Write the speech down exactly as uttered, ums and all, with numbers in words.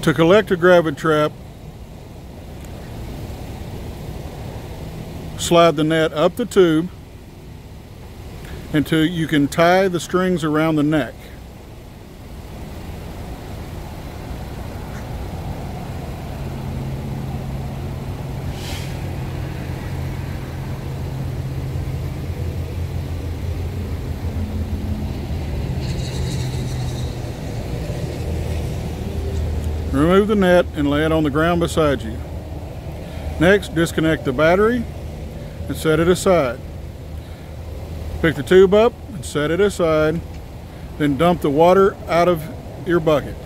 To collect a Gravid Trap, slide the net up the tube until you can tie the strings around the neck. Remove the net and lay it on the ground beside you. Next, disconnect the battery and set it aside. Pick the tube up and set it aside, then dump the water out of your bucket.